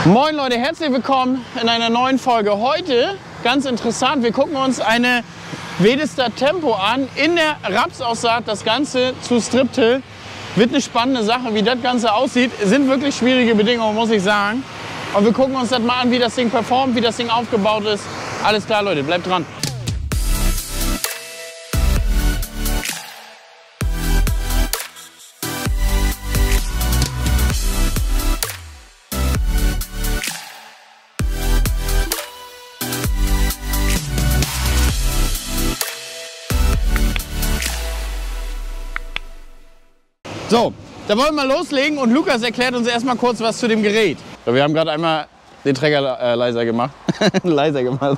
Moin Leute, herzlich willkommen in einer neuen Folge. Heute, ganz interessant, wir gucken uns eine Wedestar Tempo an in der Rapsaussaat, das Ganze zu Strip-Till. Wird eine spannende Sache, wie das Ganze aussieht. Sind wirklich schwierige Bedingungen, muss ich sagen. Und wir gucken uns das mal an, wie das Ding performt, wie das Ding aufgebaut ist. Alles klar Leute, bleibt dran. So, da wollen wir mal loslegen und Lukas erklärt uns erstmal kurz was zu dem Gerät. Wir haben gerade einmal den Träger leiser gemacht. Leiser gemacht.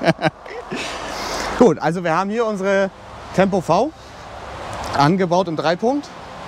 Gut, also wir haben hier unsere Tempo V angebaut im Dreipunkt.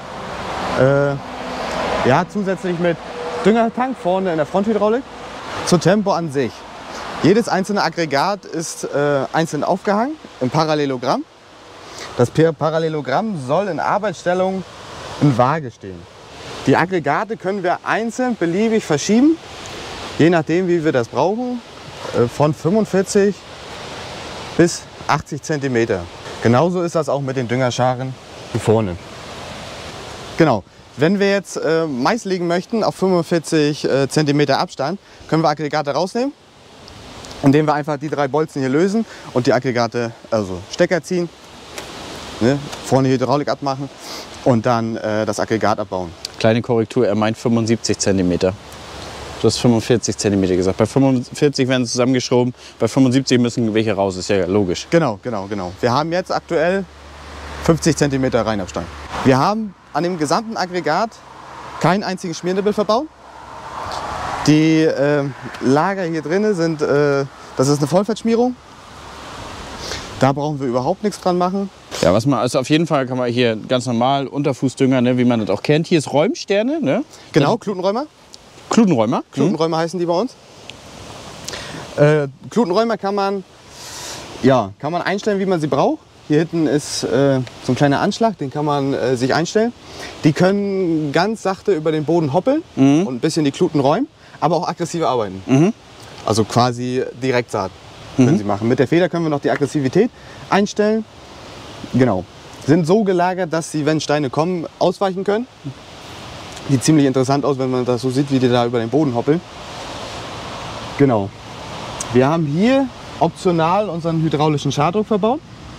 Ja, zusätzlich mit Düngertank vorne in der Fronthydraulik. Zur Tempo an sich. Jedes einzelne Aggregat ist einzeln aufgehangen im Parallelogramm. Das Parallelogramm soll in Arbeitsstellung in Waage stehen. Die Aggregate können wir einzeln beliebig verschieben, je nachdem wie wir das brauchen, von 45 bis 80 cm. Genauso ist das auch mit den Düngerscharen hier vorne. Genau. Wenn wir jetzt Mais legen möchten auf 45 cm Abstand, können wir Aggregate rausnehmen, indem wir einfach die 3 Bolzen hier lösen und die Aggregate, also Stecker ziehen, ne, vorne Hydraulik abmachen und dann das Aggregat abbauen. Kleine Korrektur, er meint 75 cm. Du hast 45 cm gesagt. Bei 45 werden sie zusammengeschoben, bei 75 müssen welche raus, ist ja logisch. Genau. Wir haben jetzt aktuell 50 cm Reinabstand. Wir haben an dem gesamten Aggregat keinen einzigen Schmiernibbel verbaut. Die Lager hier drin sind, das ist eine Vollfettschmierung. Da brauchen wir überhaupt nichts dran machen. Ja, was man, also auf jeden Fall kann man hier ganz normal Unterfußdünger, ne, wie man das auch kennt. Hier ist Räumsterne, ne? Genau, Klutenräumer. Klutenräumer? Klutenräumer heißen die bei uns. Klutenräumer kann man einstellen, wie man sie braucht. Hier hinten ist so ein kleiner Anschlag, den kann man sich einstellen. Die können ganz sachte über den Boden hoppeln und ein bisschen die Kluten räumen, aber auch aggressiv arbeiten. Also quasi Direktsaat können sie machen. Mit der Feder können wir noch die Aggressivität einstellen. Genau. Sind so gelagert, dass sie, wenn Steine kommen, ausweichen können. Sieht ziemlich interessant aus, wenn man das so sieht, wie die da über den Boden hoppeln. Genau. Wir haben hier optional unseren hydraulischen Schardruck verbaut.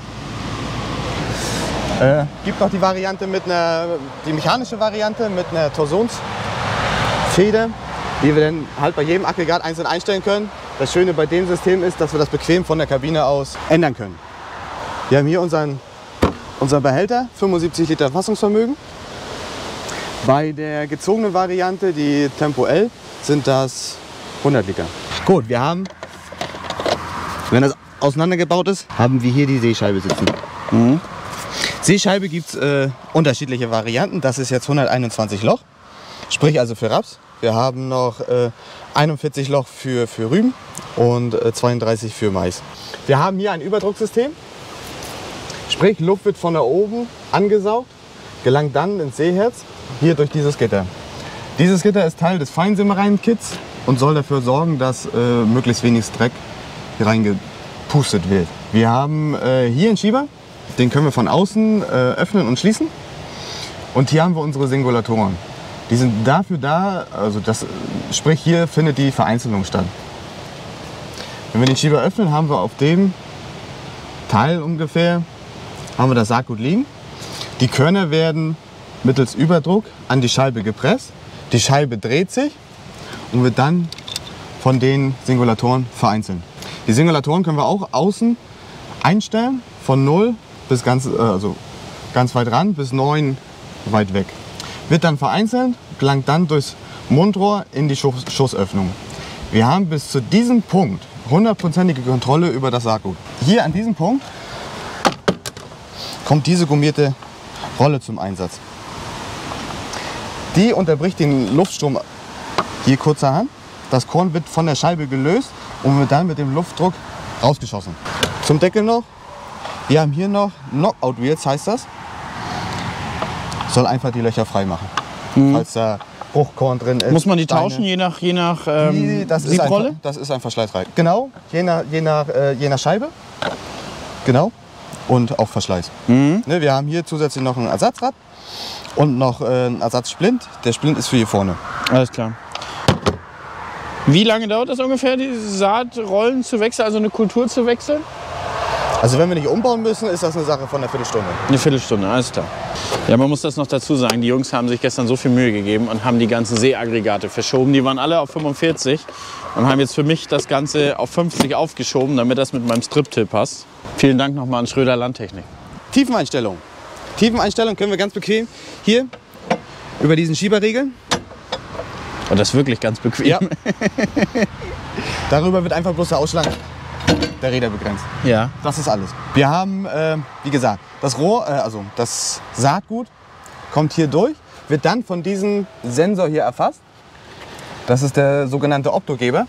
Gibt noch die Variante die mechanische Variante mit einer Torsionsfeder, die wir dann halt bei jedem Aggregat einzeln einstellen können. Das Schöne bei dem System ist, dass wir das bequem von der Kabine aus ändern können. Wir haben hier unseren Behälter, 75 Liter Fassungsvermögen. Bei der gezogenen Variante, die Tempo L, sind das 100 Liter. Gut, wir haben, wenn das auseinandergebaut ist, haben wir hier die Seescheibe sitzen. Seescheibe gibt es unterschiedliche Varianten. Das ist jetzt 121 Loch, sprich also für Raps. Wir haben noch 41 Loch für Rüben und 32 für Mais. Wir haben hier ein Überdrucksystem, sprich Luft wird von da oben angesaugt, gelangt dann ins Seeherz, hier durch dieses Gitter. Dieses Gitter ist Teil des Feinsimmereien-Kits und soll dafür sorgen, dass möglichst wenig Dreck hier reingepustet wird. Wir haben hier einen Schieber, den können wir von außen öffnen und schließen. Und hier haben wir unsere Singulatoren. Die sind dafür da, also sprich hier findet die Vereinzelung statt. Wenn wir den Schieber öffnen, haben wir auf dem Teil ungefähr haben wir das Saatgut liegen. Die Körner werden mittels Überdruck an die Scheibe gepresst. Die Scheibe dreht sich und wird dann von den Singulatoren vereinzelt. Die Singulatoren können wir auch außen einstellen, von 0 bis ganz weit ran bis 9 weit weg. Wird dann vereinzelt, gelangt dann durchs Mundrohr in die Schussöffnung. Wir haben bis zu diesem Punkt 100%ige Kontrolle über das Saatgut. Hier an diesem Punkt kommt diese gummierte Rolle zum Einsatz. Die unterbricht den Luftstrom hier kurzerhand. Das Korn wird von der Scheibe gelöst und wird dann mit dem Luftdruck rausgeschossen. Zum Deckel noch, wir haben hier noch Knockout Wheels, heißt das. Soll einfach die Löcher frei machen. Falls da Bruchkorn drin ist. Muss man die Steine. tauschen, je nach Das ist Siebrolle? das ist ein Verschleißreifen. Genau, je nach Scheibe. Genau. Und auch Verschleiß. Ne, wir haben hier zusätzlich noch ein Ersatzrad und noch einen Ersatzsplint. Der Splint ist für hier vorne. Alles klar. Wie lange dauert das ungefähr, die Saatrollen zu wechseln, also eine Kultur zu wechseln? Also wenn wir nicht umbauen müssen, ist das eine Sache von einer Viertelstunde. Eine Viertelstunde, alles klar. Ja, man muss das noch dazu sagen, die Jungs haben sich gestern so viel Mühe gegeben und haben die ganzen Seeaggregate verschoben. Die waren alle auf 45 und haben jetzt für mich das Ganze auf 50 aufgeschoben, damit das mit meinem Strip-Till passt. Vielen Dank nochmal an Schröder Landtechnik. Tiefeneinstellung. Tiefeneinstellung können wir ganz bequem hier über diesen Schieberriegel. Und das ist wirklich ganz bequem. Ja. Darüber wird einfach bloß der Ausschlag der Räder begrenzt. Ja. Das ist alles. Wir haben, wie gesagt, das Rohr, also das Saatgut kommt hier durch, wird dann von diesem Sensor hier erfasst. Das ist der sogenannte Optogeber.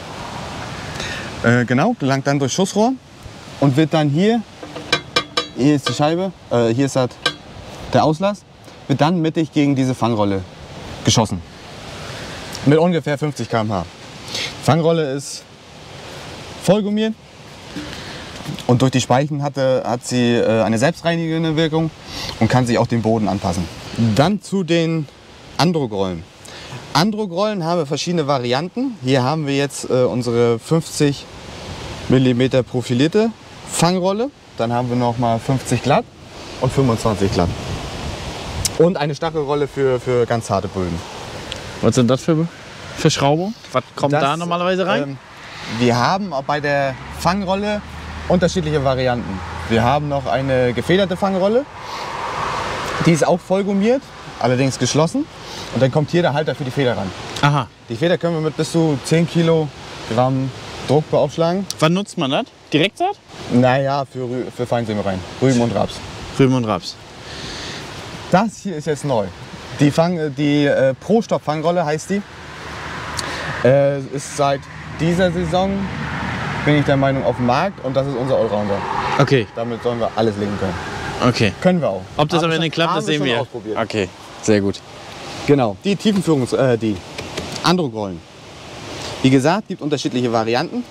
Genau, gelangt dann durch Schussrohr und wird dann hier ist die Scheibe, hier ist halt der Auslass, wird dann mittig gegen diese Fangrolle geschossen. Mit ungefähr 50 km/h. Die Fangrolle ist vollgummiert und durch die Speichen hat sie eine selbstreinigende Wirkung und kann sich auch dem Boden anpassen. Dann zu den Androgrollen. Androgrollen haben wir verschiedene Varianten. Hier haben wir jetzt unsere 50 mm profilierte Fangrolle. Dann haben wir noch mal 50 glatt und 25 glatt. Und eine Stachelrolle für ganz harte Böden. Was sind das für Verschraubung? Was kommt da normalerweise rein? Wir haben auch bei der Fangrolle unterschiedliche Varianten. Wir haben noch eine gefederte Fangrolle. Die ist auch voll gummiert, allerdings geschlossen. Und dann kommt hier der Halter für die Feder ran. Aha. Die Feder können wir mit bis zu 10 Kilogramm Druck beaufschlagen. Wann nutzt man das? Direktsaat? Naja, für Feinsämereien. Rüben und Raps. Rüben und Raps. Das hier ist jetzt neu. Die Pro-Stopp-Fangrolle heißt die. Ist seit dieser Saison, bin ich der Meinung, auf dem Markt und das ist unser Allrounder. Okay. Damit sollen wir alles legen können. Okay. Können wir auch. Ob das am Ende klappt, das sehen wir. Ausprobiert. Okay, sehr gut. Genau. Die die Androgrollen. Wie gesagt, gibt unterschiedliche Varianten.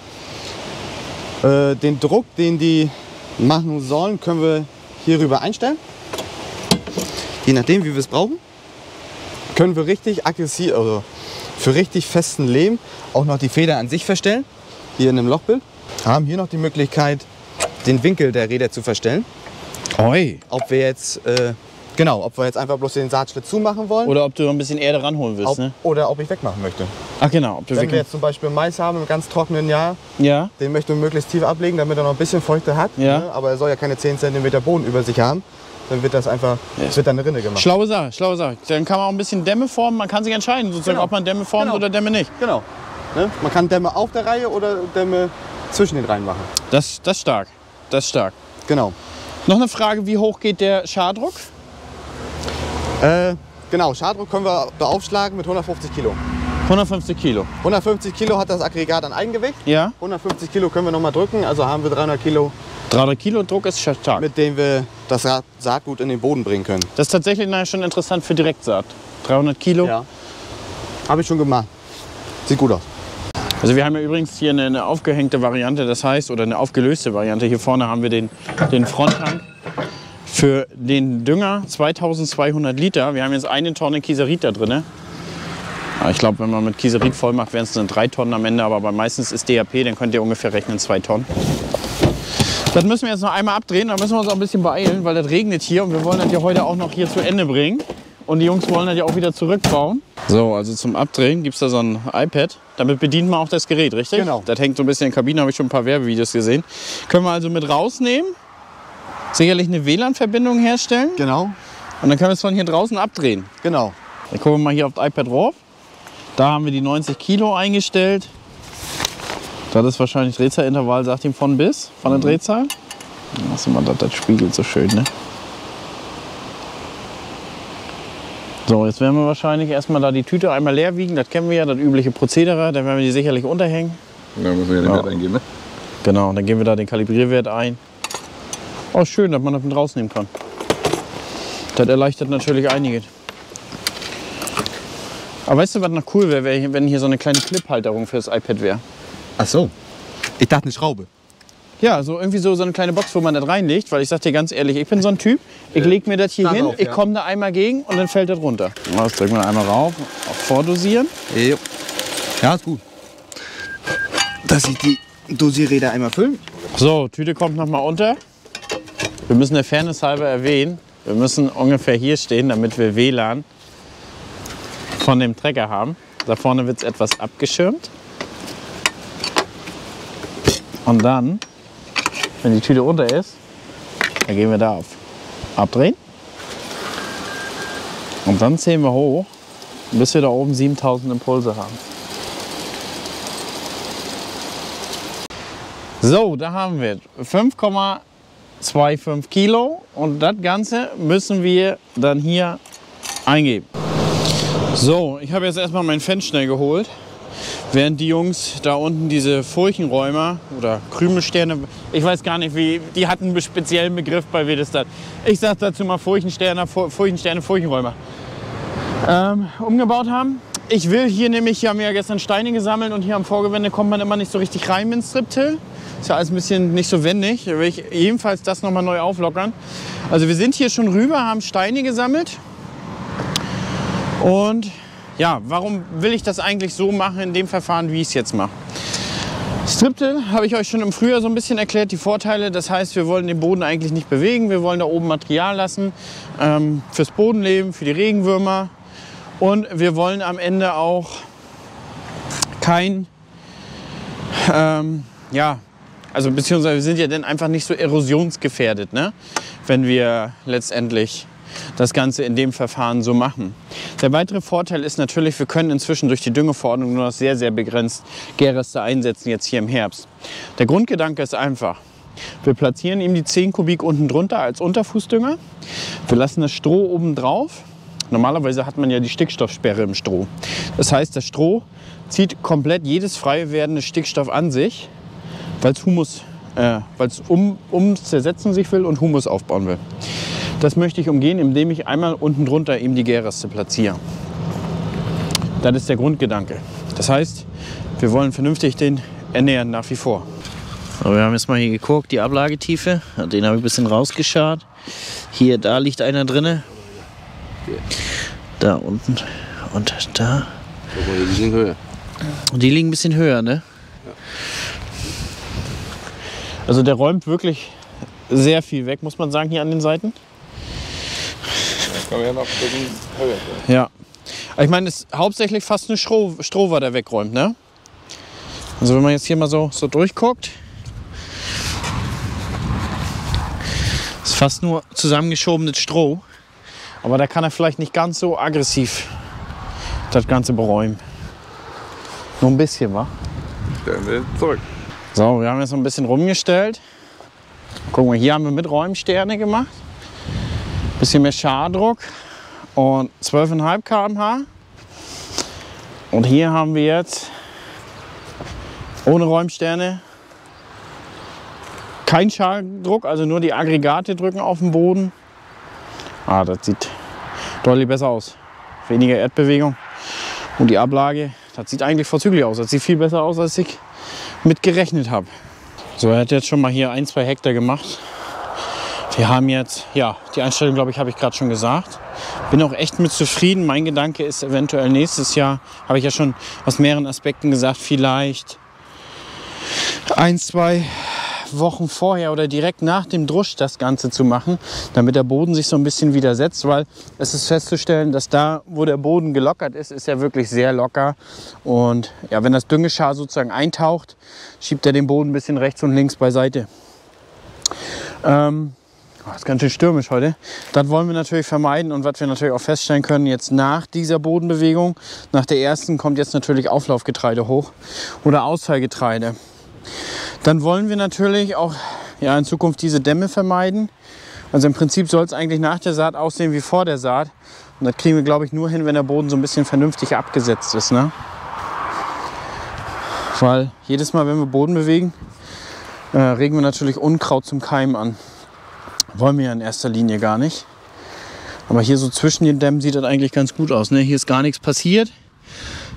Den Druck, den die machen sollen, können wir hierüber einstellen. Je nachdem, wie wir es brauchen, können wir richtig aggressiv, also für richtig festen Lehm auch noch die Feder an sich verstellen. Hier in einem Lochbild. Haben hier noch die Möglichkeit, den Winkel der Räder zu verstellen. Oi. Ob wir jetzt einfach bloß den Saatschlitt zumachen wollen. Oder ob du noch ein bisschen Erde ranholen willst, ne? Oder ob ich wegmachen möchte. Ach genau. Ob du Wenn wir jetzt zum Beispiel Mais haben im ganz trockenen Jahr, ja. den möchten wir möglichst tief ablegen, damit er noch ein bisschen Feuchte hat. Ja. Ne? Aber er soll ja keine 10 cm Boden über sich haben. Dann wird das einfach, wird dann eine Rinne gemacht. Schlaue Sache, schlaue Sache. Dann kann man auch ein bisschen Dämme formen. Man kann sich entscheiden, sozusagen, Genau. ob man Dämme formt Genau. oder Dämme nicht. Genau. Ne? Man kann Dämme auf der Reihe oder Dämme zwischen den Reihen machen. Das ist stark. Das ist stark. Genau. Noch eine Frage, wie hoch geht der Schardruck? Genau, Schardruck können wir beaufschlagen mit 150 Kilo. 150 Kilo. 150 Kilo hat das Aggregat an Eigengewicht. Ja. 150 Kilo können wir noch mal drücken, also haben wir 300 Kilo, 300 Kilo Druck ist stark. mit dem wir das Saatgut in den Boden bringen können. Das ist tatsächlich schon interessant für Direktsaat. 300 Kilo. Ja. Habe ich schon gemacht. Sieht gut aus. Also wir haben ja übrigens hier eine aufgehängte Variante, das heißt, oder eine aufgelöste Variante. Hier vorne haben wir den Fronttank für den Dünger 2200 Liter. Wir haben jetzt 1 Tonne Kieserit da drin. Ich glaube, wenn man mit Kieserit voll macht, wären es dann 3 Tonnen am Ende. Aber meistens ist DAP, dann könnt ihr ungefähr rechnen 2 Tonnen. Das müssen wir jetzt noch einmal abdrehen. Da müssen wir uns auch ein bisschen beeilen, weil das regnet hier. Und wir wollen das ja heute auch noch hier zu Ende bringen. Und die Jungs wollen das ja auch wieder zurückbauen. So, also zum Abdrehen gibt es da so ein iPad. Damit bedient man auch das Gerät, richtig? Genau. Das hängt so ein bisschen in der Kabine, habe ich schon ein paar Werbevideos gesehen. Können wir also mit rausnehmen. Sicherlich eine WLAN-Verbindung herstellen. Genau. Und dann können wir es von hier draußen abdrehen. Genau. Dann gucken wir mal hier auf das iPad drauf. Da haben wir die 90 Kilo eingestellt. Das ist wahrscheinlich Drehzahlintervall, sagt ihm von bis, von der Drehzahl. Lass mal, das spiegelt so schön, ne? So, jetzt werden wir wahrscheinlich erstmal da die Tüte einmal leer wiegen. Das kennen wir ja, das übliche Prozedere. Dann werden wir die sicherlich unterhängen. Da müssen wir den Wert eingeben, ne? Genau, dann geben wir da den Kalibrierwert ein. Oh, schön, dass man das mit rausnehmen kann. Das erleichtert natürlich einiges. Aber weißt du, was noch cool wäre, wenn hier so eine kleine Cliphalterung für das iPad wäre? Ach so. Ich dachte eine Schraube. Ja, so irgendwie so eine kleine Box, wo man das reinlegt. Weil ich sag dir ganz ehrlich, ich bin so ein Typ, ich leg mir das hier hin, Darauf, ich komme da einmal gegen und dann fällt das runter. Das drücken wir einmal rauf, auf vordosieren. Ja, ist gut. Dass ich die Dosierräder einmal füllen. So, Tüte kommt noch mal unter. Wir müssen der Fairness halber erwähnen, wir müssen ungefähr hier stehen, damit wir WLAN von dem Trecker haben. Da vorne wird es etwas abgeschirmt. Und dann, wenn die Tüte unter ist, dann gehen wir da auf Abdrehen. Und dann zählen wir hoch, bis wir da oben 7000 Impulse haben. So, da haben wir 5,25 Kilo und das Ganze müssen wir dann hier eingeben. So, ich habe jetzt erstmal mein Fan schnell geholt, während die Jungs da unten diese Furchenräumer oder Krümelsterne, ich weiß gar nicht wie, die hatten einen speziellen Begriff bei Wedestat. Ich sage dazu mal Furchensterne, Furchenräumer umgebaut haben. Ich will hier nämlich, hier haben wir ja gestern Steine gesammelt und hier am Vorgewände kommt man immer nicht so richtig rein mit Striptill. Ist ja alles ein bisschen nicht so wendig. Da will ich ebenfalls das nochmal neu auflockern. Also wir sind hier schon rüber, haben Steine gesammelt. Und ja, warum will ich das eigentlich so machen in dem Verfahren, wie ich es jetzt mache? Striptill habe ich euch schon im Frühjahr so ein bisschen erklärt, die Vorteile. Das heißt, wir wollen den Boden eigentlich nicht bewegen. Wir wollen da oben Material lassen fürs Bodenleben, für die Regenwürmer. Und wir wollen am Ende auch kein, also beziehungsweise wir sind ja dann einfach nicht so erosionsgefährdet, ne? Wenn wir letztendlich das Ganze in dem Verfahren so machen. Der weitere Vorteil ist natürlich, wir können inzwischen durch die Düngeverordnung nur noch sehr, sehr begrenzt Gärreste einsetzen, jetzt hier im Herbst. Der Grundgedanke ist einfach. Wir platzieren ihm die 10 Kubik unten drunter als Unterfußdünger. Wir lassen das Stroh oben drauf. Normalerweise hat man ja die Stickstoffsperre im Stroh. Das heißt, das Stroh zieht komplett jedes frei werdende Stickstoff an sich, weil es zersetzen sich will und Humus aufbauen will. Das möchte ich umgehen, indem ich einmal unten drunter eben die Gärreste platziere. Das ist der Grundgedanke. Das heißt, wir wollen vernünftig den ernähren nach wie vor. So, wir haben jetzt mal hier geguckt, die Ablagetiefe. Den habe ich ein bisschen rausgeschart. Hier, da liegt einer drin. Da unten und da. Die liegen höher. Und die liegen ein bisschen höher, ne? Ja. Also der räumt wirklich sehr viel weg, muss man sagen, hier an den Seiten. Das kann man ja noch ein bisschen höher sein. Ja. Aber ich meine, es ist hauptsächlich fast nur Stroh, was er wegräumt, ne? Also wenn man jetzt hier mal so durchguckt, ist fast nur zusammengeschobenes Stroh. Aber da kann er vielleicht nicht ganz so aggressiv das Ganze beräumen. Nur ein bisschen, wa? Stellen wir zurück. So, wir haben jetzt noch ein bisschen rumgestellt. Gucken wir, hier haben wir mit Räumsterne gemacht. Bisschen mehr Schardruck und 12,5 km/h. Und hier haben wir jetzt ohne Räumsterne kein Schardruck, also nur die Aggregate drücken auf den Boden. Ah, das sieht deutlich besser aus. Weniger Erdbewegung und die Ablage, das sieht eigentlich vorzüglich aus. Das sieht viel besser aus, als ich mit gerechnet habe. So, er hat jetzt schon mal hier 1-2 Hektar gemacht. Wir haben jetzt, ja, die Einstellung, glaube ich, habe ich gerade schon gesagt. Bin auch echt mit zufrieden. Mein Gedanke ist eventuell nächstes Jahr, habe ich ja schon aus mehreren Aspekten gesagt, vielleicht 1-2 Wochen vorher oder direkt nach dem Drusch das Ganze zu machen, damit der Boden sich so ein bisschen widersetzt, weil es ist festzustellen, dass da, wo der Boden gelockert ist, ist er wirklich sehr locker. Und ja, wenn das Düngeschar sozusagen eintaucht, schiebt er den Boden ein bisschen rechts und links beiseite. Das ist ganz schön stürmisch heute. Das wollen wir natürlich vermeiden und was wir natürlich auch feststellen können, jetzt nach dieser Bodenbewegung, nach der ersten kommt jetzt natürlich Auflaufgetreide hoch oder Ausfallgetreide. Dann wollen wir natürlich auch in Zukunft diese Dämme vermeiden. Also im Prinzip soll es eigentlich nach der Saat aussehen wie vor der Saat. Und das kriegen wir, glaube ich, nur hin, wenn der Boden so ein bisschen vernünftig abgesetzt ist, ne? Weil jedes Mal, wenn wir Boden bewegen, regen wir natürlich Unkraut zum Keimen an. Wollen wir ja in erster Linie gar nicht. Aber hier so zwischen den Dämmen sieht das eigentlich ganz gut aus, ne? Hier ist gar nichts passiert.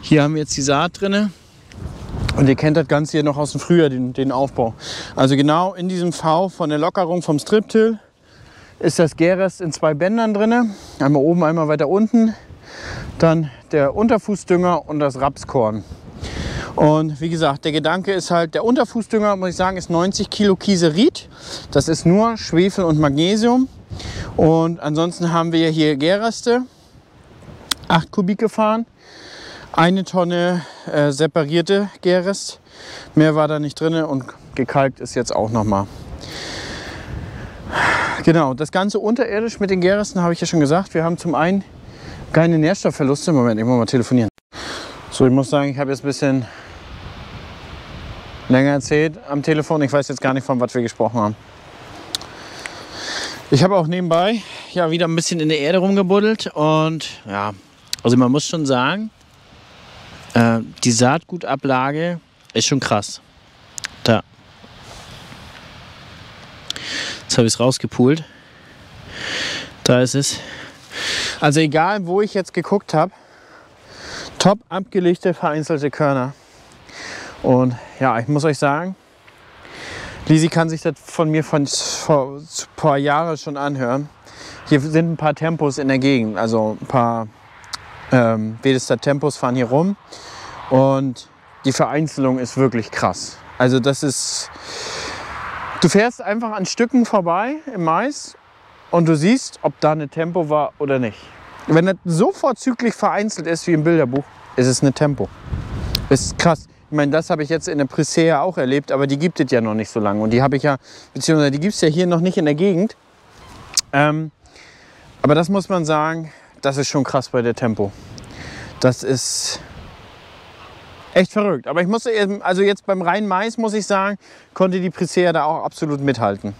Hier haben wir jetzt die Saat drin. Und ihr kennt das Ganze hier noch aus dem Frühjahr, den Aufbau. Also genau in diesem V von der Lockerung vom Strip-Till ist das Gärrest in 2 Bändern drin. Einmal oben, einmal weiter unten. Dann der Unterfußdünger und das Rapskorn. Und wie gesagt, der Gedanke ist halt, der Unterfußdünger, muss ich sagen, ist 90 Kilo Kieserit. Das ist nur Schwefel und Magnesium. Und ansonsten haben wir hier Gärreste, 8 Kubik gefahren. 1 Tonne separierte Gärrest. Mehr war da nicht drin und gekalkt ist jetzt auch noch mal. Genau, das Ganze unterirdisch mit den Gärresten habe ich ja schon gesagt. Wir haben zum einen keine Nährstoffverluste. Moment, ich muss mal telefonieren. So, ich muss sagen, ich habe jetzt ein bisschen länger erzählt am Telefon. Ich weiß jetzt gar nicht, von was wir gesprochen haben. Ich habe auch nebenbei ja wieder ein bisschen in der Erde rumgebuddelt. Und ja, also man muss schon sagen, die Saatgutablage ist schon krass. Da. Jetzt habe ich es rausgepult. Da ist es. Also egal, wo ich jetzt geguckt habe, top abgelegte, vereinzelte Körner. Und ja, ich muss euch sagen, Lisi kann sich das von mir vor ein paar Jahren schon anhören. Hier sind ein paar Tempos in der Gegend, also ein paar Vedestat Tempos fahren hier rum. Und die Vereinzelung ist wirklich krass. Also das ist, du fährst einfach an Stücken vorbei im Mais und du siehst, ob da eine Tempo war oder nicht. Wenn das so vorzüglich vereinzelt ist wie im Bilderbuch, ist es eine Tempo. Das ist krass. Ich meine, das habe ich jetzt in der Presea auch erlebt, aber die gibt es ja noch nicht so lange. Und die habe ich ja, beziehungsweise die gibt es ja hier noch nicht in der Gegend. Aber das muss man sagen, das ist schon krass bei der Tempo. Das ist echt verrückt. Aber ich muss, also jetzt beim reinen Mais muss ich sagen, konnte die Presea da auch absolut mithalten.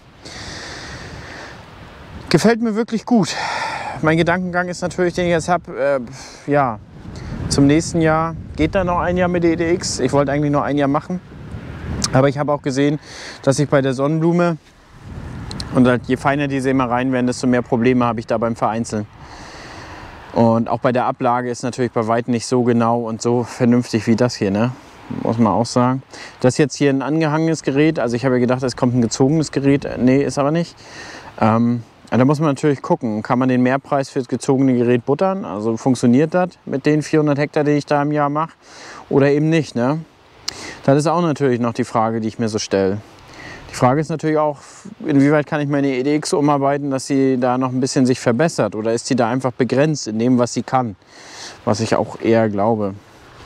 Gefällt mir wirklich gut. Mein Gedankengang ist natürlich, den ich jetzt habe, ja, zum nächsten Jahr geht da noch ein Jahr mit der EDX. Ich wollte eigentlich noch ein Jahr machen. Aber ich habe auch gesehen, dass ich bei der Sonnenblume, und halt, je feiner die Sämereien werden, desto mehr Probleme habe ich da beim Vereinzeln. Und auch bei der Ablage ist natürlich bei weitem nicht so genau und so vernünftig wie das hier, ne? Muss man auch sagen. Das ist jetzt hier ein angehangenes Gerät. Also ich habe ja gedacht, es kommt ein gezogenes Gerät. Nee, ist aber nicht. Da muss man natürlich gucken, kann man den Mehrpreis für das gezogene Gerät buttern? Also funktioniert das mit den 400 Hektar, die ich da im Jahr mache? Oder eben nicht, ne? Das ist auch natürlich noch die Frage, die ich mir so stelle. Die Frage ist natürlich auch, inwieweit kann ich meine EDX umarbeiten, dass sie da noch ein bisschen sich verbessert? Oder ist sie da einfach begrenzt in dem, was sie kann? Was ich auch eher glaube.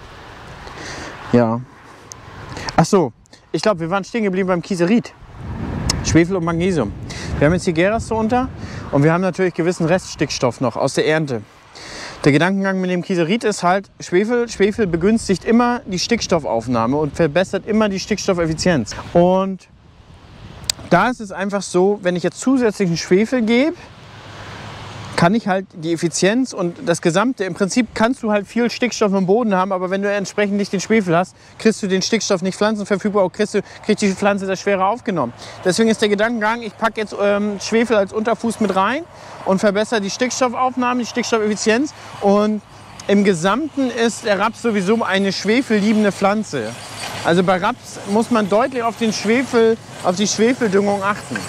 Ja. Ach so, ich glaube, wir waren stehen geblieben beim Kieserit. Schwefel und Magnesium. Wir haben jetzt die Gärreste unter und wir haben natürlich gewissen Reststickstoff noch aus der Ernte. Der Gedankengang mit dem Kieserit ist halt, Schwefel begünstigt immer die Stickstoffaufnahme und verbessert immer die Stickstoffeffizienz. Und da ist es einfach so, wenn ich jetzt zusätzlichen Schwefel gebe, kann ich halt die Effizienz und das Gesamte, im Prinzip kannst du halt viel Stickstoff im Boden haben, aber wenn du entsprechend nicht den Schwefel hast, kriegst du den Stickstoff nicht pflanzenverfügbar, auch kriegt die Pflanze das schwerer aufgenommen. Deswegen ist der Gedankengang, ich packe jetzt Schwefel als Unterfuß mit rein und verbessere die Stickstoffaufnahme, die Stickstoffeffizienz, und im Gesamten ist der Raps sowieso eine schwefelliebende Pflanze. Also bei Raps muss man deutlich auf den Schwefel, auf die Schwefeldüngung achten.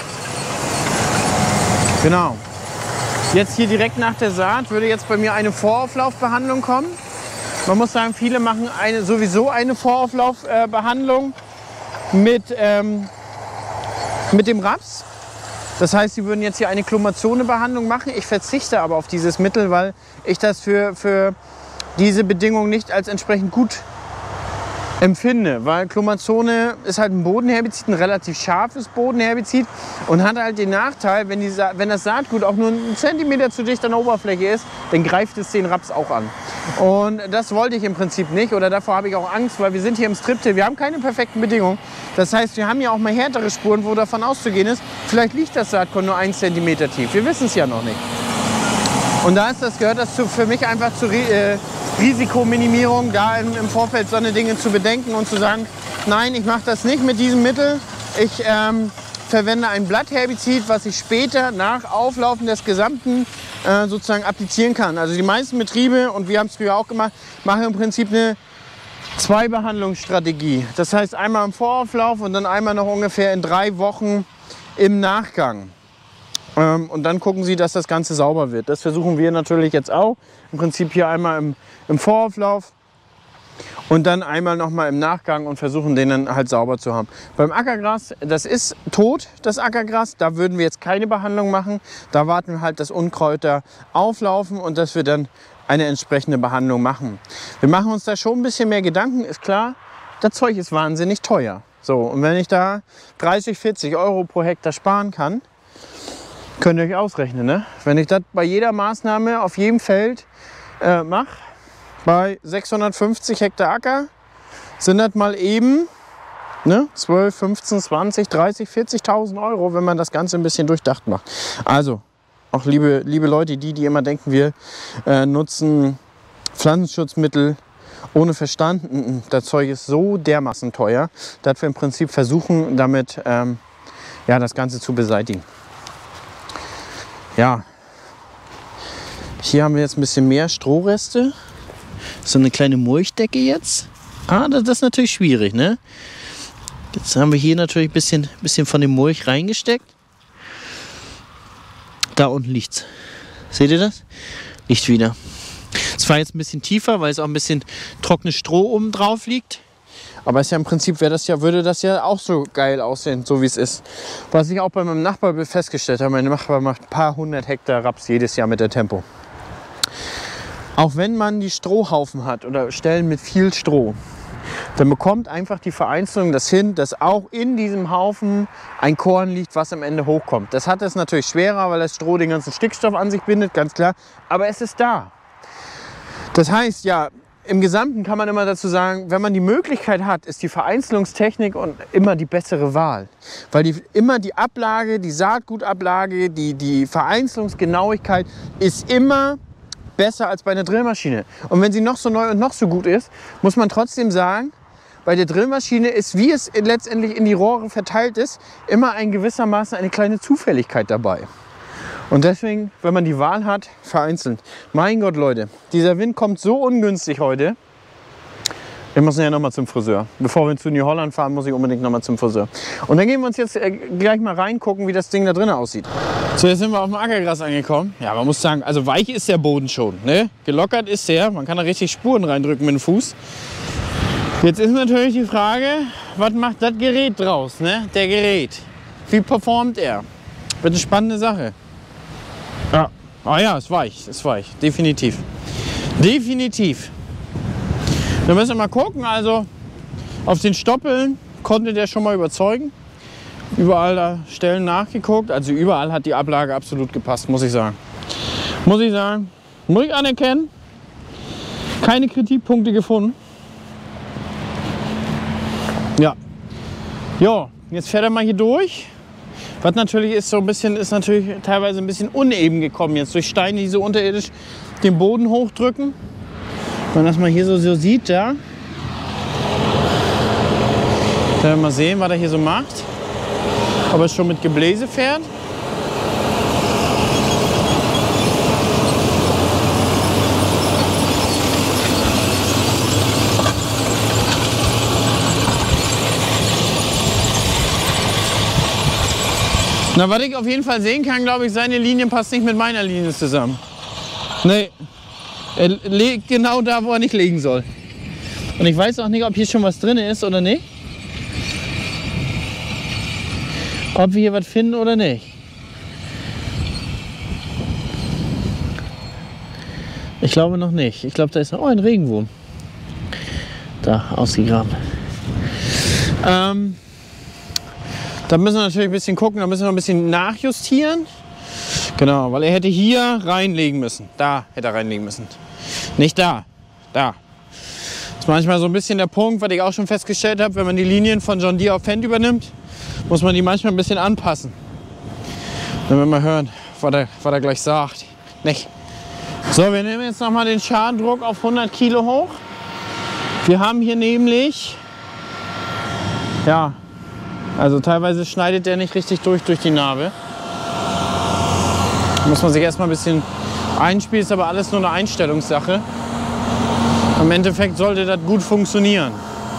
Genau. Jetzt hier direkt nach der Saat würde jetzt bei mir eine Vorauflaufbehandlung kommen. Man muss sagen, viele machen sowieso eine Vorauflaufbehandlung mit dem Raps. Das heißt, sie würden jetzt hier eine Chlomazone-Behandlung machen. Ich verzichte aber auf dieses Mittel, weil ich das für diese Bedingung nicht als entsprechend gut empfinde, weil Chlomazone ist halt ein Bodenherbizid, ein relativ scharfes Bodenherbizid und hat halt den Nachteil, wenn das Saatgut auch nur einen Zentimeter zu dicht an der Oberfläche ist, dann greift es den Raps auch an. Und das wollte ich im Prinzip nicht, oder davor habe ich auch Angst, weil wir sind hier im Strip-Till, wir haben keine perfekten Bedingungen. Das heißt, wir haben ja auch mal härtere Spuren, wo davon auszugehen ist, vielleicht liegt das Saatkorn nur 1 Zentimeter tief. Wir wissen es ja noch nicht. Und da gehört das für mich einfach zur Risikominimierung, da im Vorfeld so eine Dinge zu bedenken und zu sagen, nein, ich mache das nicht mit diesem Mittel. Ich verwende ein Blattherbizid, was ich später nach Auflaufen des gesamten sozusagen applizieren kann. Also die meisten Betriebe, und wir haben es früher auch gemacht, machen im Prinzip eine Zwei-Behandlungsstrategie. Das heißt einmal im Vorauflauf und dann einmal noch ungefähr in 3 Wochen im Nachgang. Und dann gucken sie, dass das Ganze sauber wird. Das versuchen wir natürlich jetzt auch. Im Prinzip hier einmal im Vorauflauf und dann einmal noch mal im Nachgang und versuchen den dann halt sauber zu haben. Beim Ackergras, das ist tot, das Ackergras. Da würden wir jetzt keine Behandlung machen. Da warten wir halt, dass Unkräuter auflaufen und dass wir dann eine entsprechende Behandlung machen. Wir machen uns da schon ein bisschen mehr Gedanken, ist klar. Das Zeug ist wahnsinnig teuer. So, und wenn ich da 30, 40 Euro pro Hektar sparen kann, könnt ihr euch ausrechnen, ne? Wenn ich das bei jeder Maßnahme auf jedem Feld mache, bei 650 Hektar Acker, sind das mal eben 12, 15, 20, 30, 40.000 Euro, wenn man das Ganze ein bisschen durchdacht macht. Also, auch liebe Leute, die immer denken, wir nutzen Pflanzenschutzmittel ohne Verstand. Das Zeug ist so dermaßen teuer, dass wir im Prinzip versuchen, damit das Ganze zu beseitigen. Ja, hier haben wir jetzt ein bisschen mehr Strohreste. So eine kleine Mulchdecke jetzt. Das ist natürlich schwierig, ne? Jetzt haben wir hier natürlich ein bisschen von dem Mulch reingesteckt. Da unten liegt's. Seht ihr das? Liegt wieder. Es war jetzt ein bisschen tiefer, weil es auch ein bisschen trockenes Stroh oben drauf liegt. Aber ist ja im Prinzip würde das ja auch so geil aussehen, so wie es ist. Was ich auch bei meinem Nachbar festgestellt habe, mein Nachbar macht ein paar 100 Hektar Raps jedes Jahr mit der Tempo. Auch wenn man die Strohhaufen hat oder Stellen mit viel Stroh, dann bekommt einfach die Vereinzelung das hin, dass auch in diesem Haufen ein Korn liegt, was am Ende hochkommt. Das hat es natürlich schwerer, weil das Stroh den ganzen Stickstoff an sich bindet, ganz klar. Aber es ist da. Das heißt, ja, im Gesamten kann man immer dazu sagen, wenn man die Möglichkeit hat, ist die Vereinzelungstechnik und immer die bessere Wahl. Weil immer die Ablage, die Saatgutablage, die Vereinzelungsgenauigkeit ist immer besser als bei einer Drillmaschine. Und wenn sie noch so neu und noch so gut ist, muss man trotzdem sagen, bei der Drillmaschine ist, wie es letztendlich in die Rohre verteilt ist, immer ein gewissermaßen eine kleine Zufälligkeit dabei. Und deswegen, wenn man die Wahl hat, vereinzelt. Mein Gott, Leute, dieser Wind kommt so ungünstig heute. Wir müssen ja noch mal zum Friseur. Bevor wir zu New Holland fahren, muss ich unbedingt noch mal zum Friseur. Und dann gehen wir uns jetzt gleich mal reingucken, wie das Ding da drin aussieht. So, jetzt sind wir auf dem Ackergras angekommen. Ja, man muss sagen, also weich ist der Boden schon, ne? Gelockert ist der. Man kann da richtig Spuren reindrücken mit dem Fuß. Jetzt ist natürlich die Frage, was macht das Gerät draus, ne? Der Gerät. Wie performt er? Wird eine spannende Sache. Ja, ja, ist weich, definitiv. Definitiv. Wir müssen mal gucken, also auf den Stoppeln konnte der schon mal überzeugen. Überall da Stellen nachgeguckt, also überall hat die Ablage absolut gepasst, muss ich sagen. Muss ich anerkennen. Keine Kritikpunkte gefunden. Ja. Jo, jetzt fährt er mal hier durch. Was natürlich ist, ist natürlich teilweise ein bisschen uneben gekommen jetzt durch Steine, die so unterirdisch den Boden hochdrücken. Wenn man das mal hier so sieht, ja. Dann mal sehen, was er hier so macht. Ob er schon mit Gebläse fährt. Na, was ich auf jeden Fall sehen kann, glaube ich, seine Linie passt nicht mit meiner Linie zusammen. Nee, er legt genau da, wo er nicht legen soll. Und ich weiß auch nicht, ob hier schon was drin ist oder nicht. Ob wir hier was finden oder nicht. Ich glaube noch nicht. Ich glaube, da ist noch ein Regenwurm. Da, ausgegraben. Da müssen wir natürlich ein bisschen gucken, da müssen wir ein bisschen nachjustieren. Genau, weil er hätte hier reinlegen müssen. Da hätte er reinlegen müssen. Nicht da, da. Das ist manchmal so ein bisschen der Punkt, was ich auch schon festgestellt habe, wenn man die Linien von John Deere auf Fendt übernimmt, muss man die manchmal ein bisschen anpassen. Dann werden wir hören, was er gleich sagt. Nicht. So, wir nehmen jetzt nochmal den Schadendruck auf 100 Kilo hoch. Wir haben hier nämlich, ja, also teilweise schneidet der nicht richtig durch die Narbe. Da muss man sich erstmal ein bisschen Einspiel ist aber alles nur eine Einstellungssache. Im Endeffekt sollte das gut funktionieren.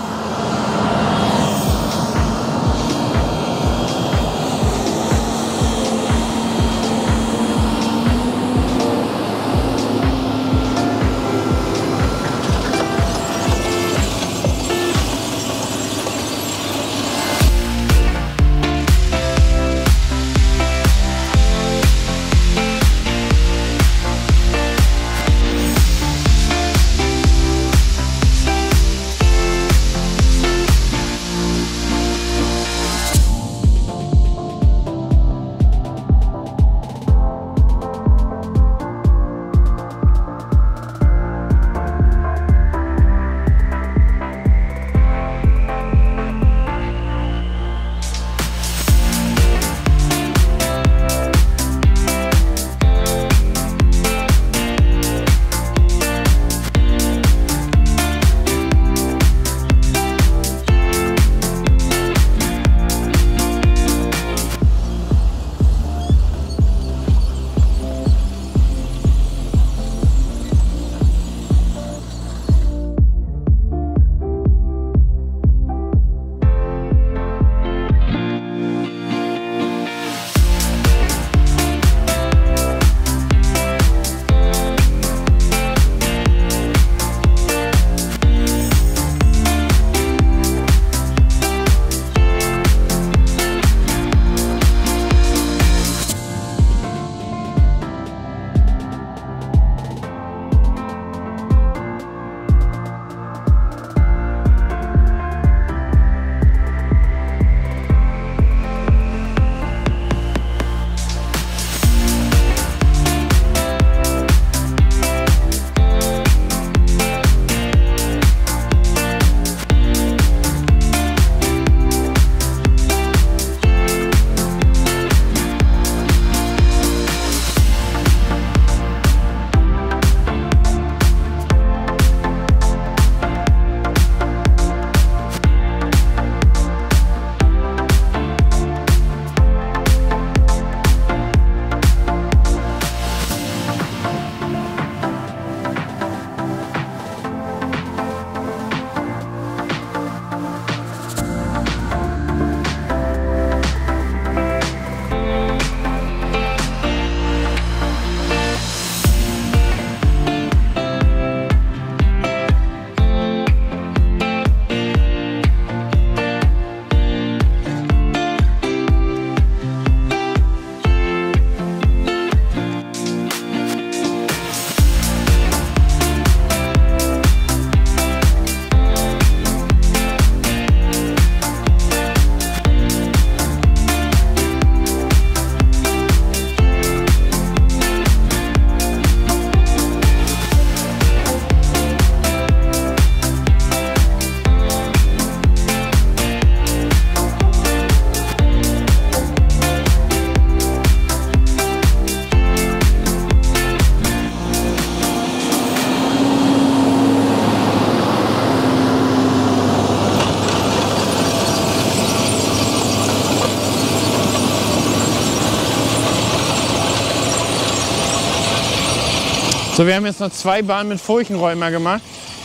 So, wir haben jetzt noch 2 Bahnen mit Furchenräumer gemacht.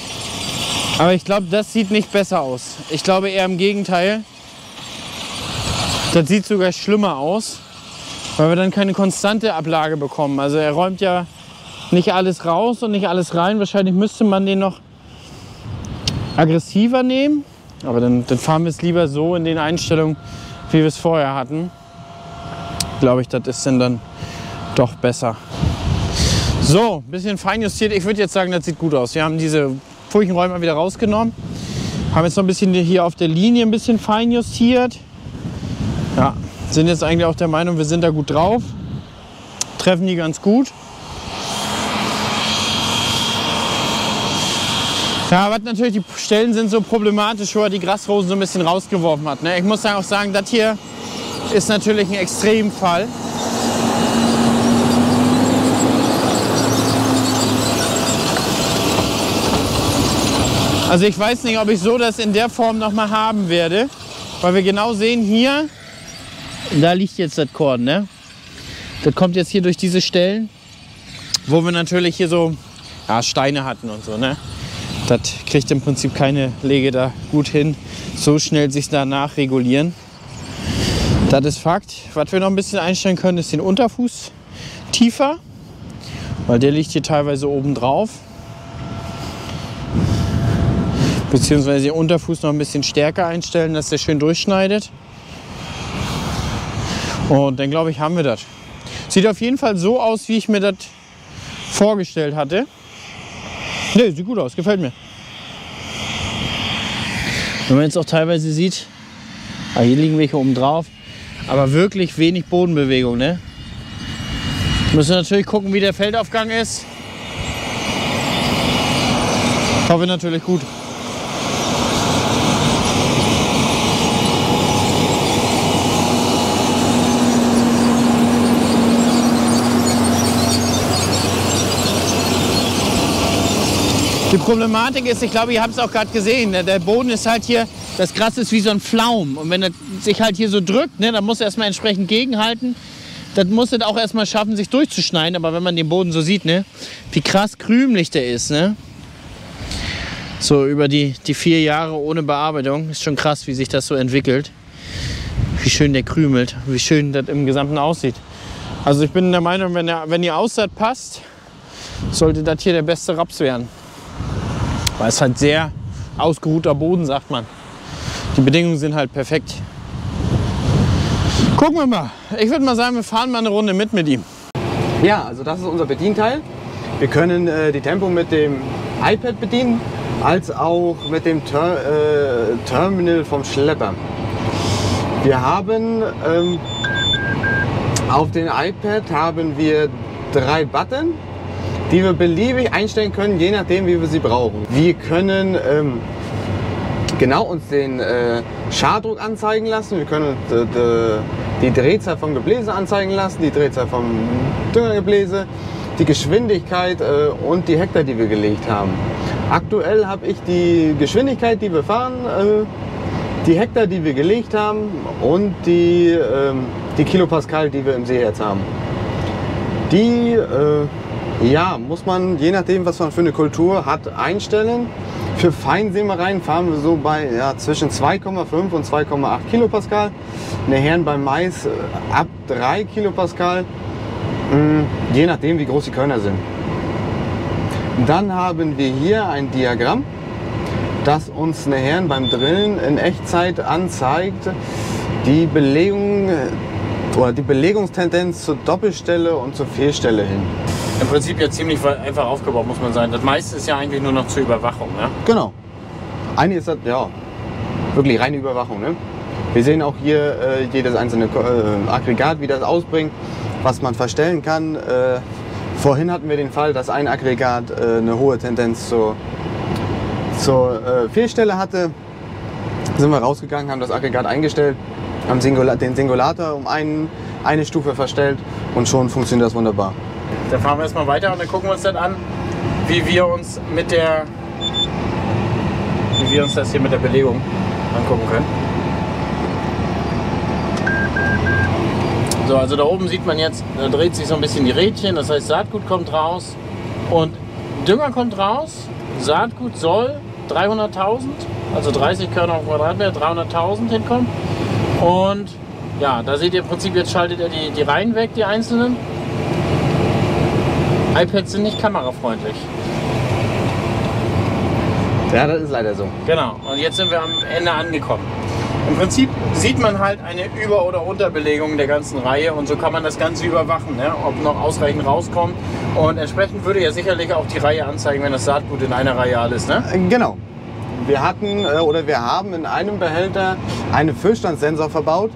Aber ich glaube, das sieht nicht besser aus. Ich glaube eher im Gegenteil. Das sieht sogar schlimmer aus, weil wir dann keine konstante Ablage bekommen. Also er räumt ja nicht alles raus und nicht alles rein. Wahrscheinlich müsste man den noch aggressiver nehmen. Aber dann fahren wir es lieber so in den Einstellungen, wie wir es vorher hatten. Glaube ich, das ist dann doch besser. So, ein bisschen feinjustiert. Ich würde jetzt sagen, das sieht gut aus. Wir haben diese Furchenräumer wieder rausgenommen. Haben jetzt noch ein bisschen hier auf der Linie ein bisschen feinjustiert. Ja, sind jetzt eigentlich auch der Meinung, wir sind da gut drauf. Treffen die ganz gut. Ja, was natürlich die Stellen sind so problematisch, wo er die Grasrosen so ein bisschen rausgeworfen hat. Ne? Ich muss auch sagen, das hier ist natürlich ein Extremfall. Also ich weiß nicht, ob ich so das in der Form noch mal haben werde, weil wir genau sehen hier, da liegt jetzt das Korn, ne? Das kommt jetzt hier durch diese Stellen wo wir natürlich hier so Steine hatten und so, ne? Das kriegt im Prinzip keine Lege da gut hin, so schnell sich danach regulieren. Das ist Fakt. Was wir noch ein bisschen einstellen können, ist den Unterfuß tiefer, weil der liegt hier teilweise oben drauf. Beziehungsweise den Unterfuß noch ein bisschen stärker einstellen, dass der schön durchschneidet. Und dann glaube ich, haben wir das. Sieht auf jeden Fall so aus, wie ich mir das vorgestellt hatte. Ne, sieht gut aus, gefällt mir. Wenn man jetzt auch teilweise sieht, hier liegen welche oben drauf, aber wirklich wenig Bodenbewegung, ne? Müssen natürlich gucken, wie der Feldaufgang ist. Hoffe natürlich gut. Die Problematik ist, ich glaube, ihr habt es auch gerade gesehen, ne? Der Boden ist halt hier, das Gras ist wie so ein Pflaum. Und wenn er sich halt hier so drückt, ne, dann muss er erstmal entsprechend gegenhalten. Das muss er auch erstmal schaffen, sich durchzuschneiden. Aber wenn man den Boden so sieht, ne, wie krass krümelig der ist, ne? So über die 4 Jahre ohne Bearbeitung, ist schon krass, wie sich das so entwickelt. Wie schön der krümelt, wie schön das im Gesamten aussieht. Also ich bin der Meinung, wenn die Aussaat passt, sollte das hier der beste Raps werden. Weil es halt sehr ausgeruhter Boden, sagt man. Die Bedingungen sind halt perfekt. Gucken wir mal. Ich würde mal sagen, wir fahren mal eine Runde mit ihm. Ja, also das ist unser Bedienteil. Wir können die Tempo mit dem iPad bedienen, als auch mit dem Terminal vom Schlepper. Wir haben auf dem iPad haben wir 3 Button, die wir beliebig einstellen können, je nachdem, wie wir sie brauchen. Wir können genau uns den Schadruck anzeigen lassen, wir können die Drehzahl vom Gebläse anzeigen lassen, die Drehzahl vom Düngergebläse, die Geschwindigkeit und die Hektar, die wir gelegt haben. Aktuell habe ich die Geschwindigkeit, die wir fahren, die Hektar, die wir gelegt haben und die Kilopascal, die wir im Seeherz haben. Die ja, muss man, je nachdem, was man für eine Kultur hat, einstellen. Für Feinsämereien fahren wir so bei zwischen 2,5 und 2,8 Kilopascal. Nachher beim Mais ab 3 Kilopascal, je nachdem, wie groß die Körner sind. Dann haben wir hier ein Diagramm, das uns nachher beim Drillen in Echtzeit anzeigt, die Belegung oder die Belegungstendenz zur Doppelstelle und zur Fehlstelle hin. Im Prinzip ja ziemlich einfach aufgebaut, muss man sagen. Das meiste ist ja eigentlich nur noch zur Überwachung, ne? Genau. Eigentlich ist das ja wirklich reine Überwachung, ne? Wir sehen auch hier jedes einzelne Aggregat, wie das ausbringt, was man verstellen kann. Vorhin hatten wir den Fall, dass ein Aggregat eine hohe Tendenz zur Fehlstelle hatte. Sind wir rausgegangen, haben das Aggregat eingestellt, haben den Singulator um eine Stufe verstellt und schon funktioniert das wunderbar. Dann fahren wir erstmal weiter und dann gucken wir uns dann an, wie wir uns das hier mit der Belegung angucken können. So, also da oben sieht man jetzt, da dreht sich so ein bisschen die Rädchen, das heißt Saatgut kommt raus und Dünger kommt raus. Saatgut soll 300.000, also 30 Körner auf Quadratmeter, 300.000 hinkommen. Und ja, da seht ihr im Prinzip, jetzt schaltet er die Reihen weg, die einzelnen. iPads sind nicht kamerafreundlich. Ja, das ist leider so. Genau, und jetzt sind wir am Ende angekommen. Im Prinzip sieht man halt eine Über- oder Unterbelegung der ganzen Reihe und so kann man das Ganze überwachen, ne? Ob noch ausreichend rauskommt. Und entsprechend würde ja sicherlich auch die Reihe anzeigen, wenn das Saatgut in einer Reihe alles, ne? Genau. Wir haben in einem Behälter einen Füllstandssensor verbaut,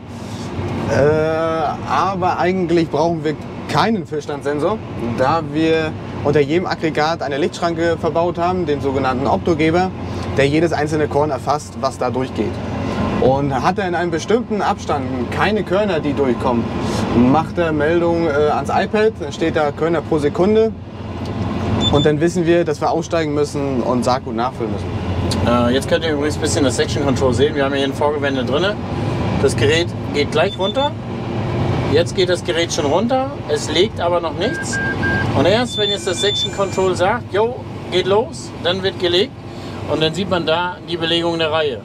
aber eigentlich brauchen wir keinen Füllstandssensor, da wir unter jedem Aggregat eine Lichtschranke verbaut haben, den sogenannten Optogeber, der jedes einzelne Korn erfasst, was da durchgeht. Und hat er in einem bestimmten Abstand keine Körner, die durchkommen, macht er Meldung ans iPad, dann steht da Körner pro Sekunde und dann wissen wir, dass wir aussteigen müssen und Saatgut nachfüllen müssen. Jetzt könnt ihr übrigens ein bisschen das Section Control sehen. Wir haben hier ein Vorgewende drin. Das Gerät geht gleich runter Jetzt geht das Gerät schon runter, es legt aber noch nichts. Und erst wenn jetzt das Section Control sagt, jo, geht los, dann wird gelegt und dann sieht man da die Belegung der Reihe.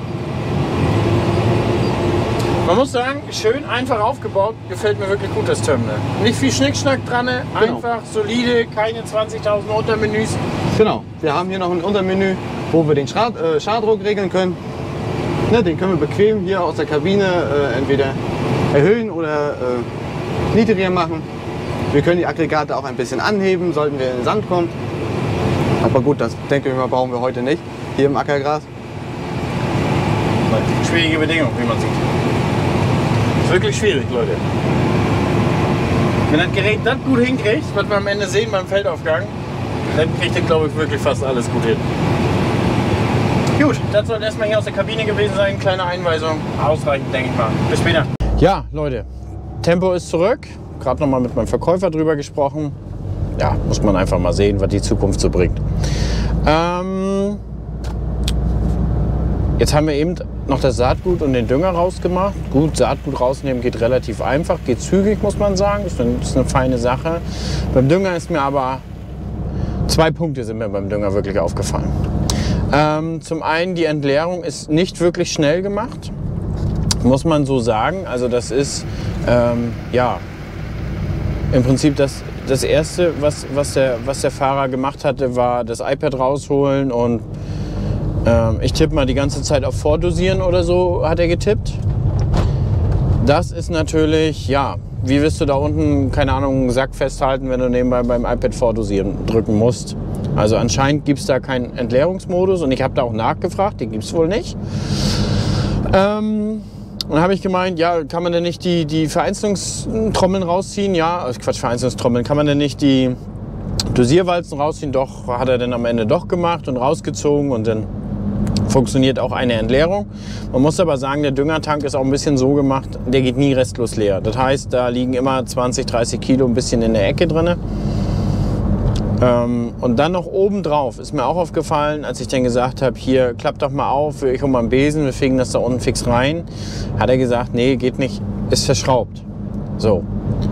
Man muss sagen, schön einfach aufgebaut, gefällt mir wirklich gut das Terminal. Nicht viel Schnickschnack dran, einfach solide, keine 20.000 Untermenüs. Genau, wir haben hier noch ein Untermenü, wo wir den Schadruck regeln können. Ne, den können wir bequem hier aus der Kabine entweder erhöhen oder niedriger machen. Wir können die Aggregate auch ein bisschen anheben, sollten wir in den Sand kommen. Aber gut, das denke ich mal, brauchen wir heute nicht hier im Ackergras. Schwierige Bedingungen, wie man sieht. Ist wirklich schwierig, Leute. Wenn das Gerät das gut hinkriegt, was wir am Ende sehen beim Feldaufgang, dann kriegt es, glaube ich, wirklich fast alles gut hin. Gut, das soll erstmal hier aus der Kabine gewesen sein. Kleine Einweisung, ausreichend, denke ich mal. Bis später. Ja, Leute, Tempo ist zurück. Gerade noch mal mit meinem Verkäufer drüber gesprochen. Ja, muss man einfach mal sehen, was die Zukunft so bringt. Jetzt haben wir eben noch das Saatgut und den Dünger rausgemacht. Gut, Saatgut rausnehmen geht relativ einfach, geht zügig, muss man sagen. Das ist eine feine Sache. Beim Dünger ist mir aber 2 Punkte sind mir beim Dünger wirklich aufgefallen. Zum einen, die Entleerung ist nicht wirklich schnell gemacht, muss man so sagen. Also das ist ja im Prinzip das Erste, was der Fahrer gemacht hatte, war das iPad rausholen und ich tippe mal die ganze Zeit auf Vordosieren oder so, hat er getippt. Das ist natürlich, ja, wie wirst du da unten, keine Ahnung, einen Sack festhalten, wenn du nebenbei beim iPad Vordosieren drücken musst. Also anscheinend gibt es da keinen Entleerungsmodus und ich habe da auch nachgefragt, den gibt es wohl nicht. Und dann habe ich gemeint, ja, kann man denn nicht die Vereinzelungstrommeln rausziehen? Ja, Quatsch, Vereinzelungstrommeln, kann man denn nicht die Dosierwalzen rausziehen? Doch, hat er dann am Ende doch gemacht und rausgezogen und dann funktioniert auch eine Entleerung. Man muss aber sagen, der Düngertank ist auch ein bisschen so gemacht, der geht nie restlos leer. Das heißt, da liegen immer 20, 30 Kilo ein bisschen in der Ecke drin. Und dann noch oben drauf ist mir auch aufgefallen, als ich dann gesagt habe, hier, klappt doch mal auf, ich hole mal einen Besen, wir fegen das da unten fix rein. Hat er gesagt, nee, geht nicht, ist verschraubt. So.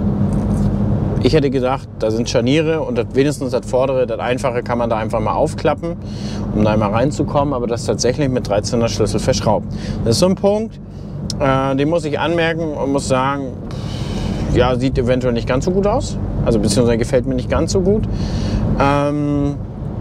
Ich hätte gedacht, da sind Scharniere und wenigstens das vordere, das einfache kann man da einfach mal aufklappen, um da einmal reinzukommen, aber das ist tatsächlich mit 13er Schlüssel verschraubt. Das ist so ein Punkt, den muss ich anmerken und muss sagen, ja, sieht eventuell nicht ganz so gut aus, also beziehungsweise gefällt mir nicht ganz so gut. Ein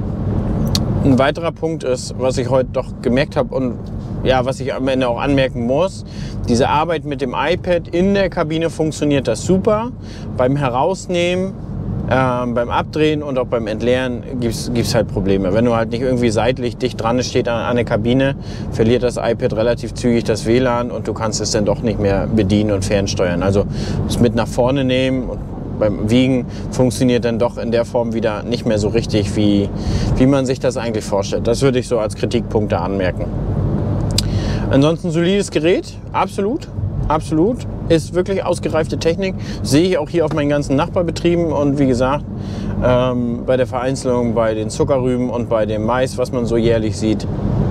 weiterer Punkt ist, was ich heute doch gemerkt habe und ja, was ich am Ende auch anmerken muss, diese Arbeit mit dem iPad in der Kabine funktioniert das super. Beim Herausnehmen, beim Abdrehen und auch beim Entleeren gibt's halt Probleme. Wenn du halt nicht irgendwie seitlich dicht dran steht an der Kabine, verliert das iPad relativ zügig das WLAN und du kannst es dann doch nicht mehr bedienen und fernsteuern. Also es mit nach vorne nehmen und beim Wiegen funktioniert dann doch in der Form wieder nicht mehr so richtig, wie man sich das eigentlich vorstellt. Das würde ich so als Kritikpunkte anmerken. Ansonsten solides Gerät, absolut. Ist wirklich ausgereifte Technik. Sehe ich auch hier auf meinen ganzen Nachbarbetrieben und wie gesagt, bei der Vereinzelung, bei den Zuckerrüben und bei dem Mais, was man so jährlich sieht,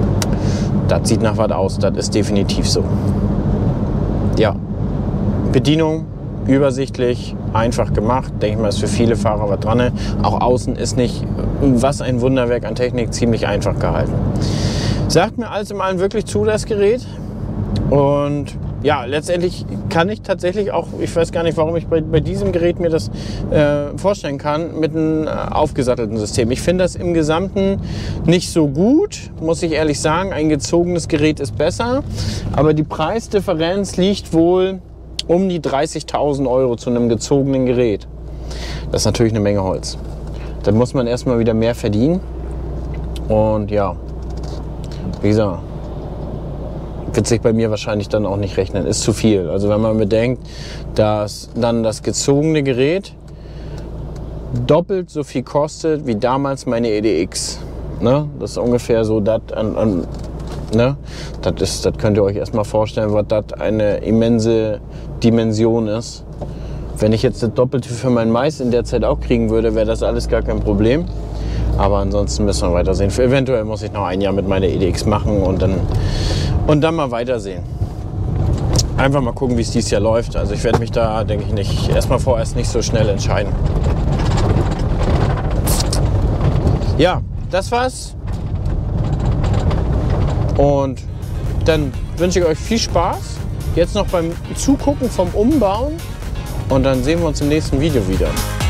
das sieht nach was aus, das ist definitiv so. Ja, Bedienung, übersichtlich, einfach gemacht, denke ich mal, ist für viele Fahrer was dran. Auch außen ist nicht, was ein Wunderwerk an Technik, ziemlich einfach gehalten. Sagt mir alles in allem wirklich zu, das Gerät. Und ja, letztendlich kann ich tatsächlich auch, ich weiß gar nicht, warum ich bei diesem Gerät mir das vorstellen kann, mit einem aufgesattelten System. Ich finde das im Gesamten nicht so gut, muss ich ehrlich sagen. Ein gezogenes Gerät ist besser, aber die Preisdifferenz liegt wohl um die 30.000 Euro zu einem gezogenen Gerät. Das ist natürlich eine Menge Holz. Da muss man erstmal wieder mehr verdienen. Und ja, wie gesagt, wird sich bei mir wahrscheinlich dann auch nicht rechnen. Ist zu viel. Also wenn man bedenkt, dass dann das gezogene Gerät doppelt so viel kostet wie damals meine EDX. Ne? Das ist ungefähr so das ne? Das könnt ihr euch erstmal vorstellen, was das eine immense Dimension ist. Wenn ich jetzt das Doppelte für meinen Mais in der Zeit auch kriegen würde, wäre das alles gar kein Problem. Aber ansonsten müssen wir weitersehen. Eventuell muss ich noch ein Jahr mit meiner EDX machen und dann mal weitersehen. einfach mal gucken, wie es dieses Jahr läuft. Also ich werde mich da, denke ich, nicht vorerst nicht so schnell entscheiden. Ja, das war's. Und dann wünsche ich euch viel Spaß. Jetzt noch beim Zugucken vom Umbauen. Und dann sehen wir uns im nächsten Video wieder.